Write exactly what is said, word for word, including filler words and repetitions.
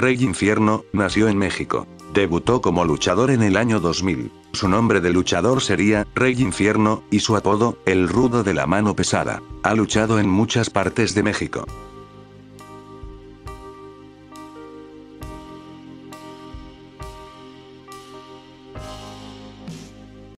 Rey Infierno, nació en México. Debutó como luchador en el año dos mil. Su nombre de luchador sería Rey Infierno, y su apodo, el Rudo de la Mano Pesada. Ha luchado en muchas partes de México.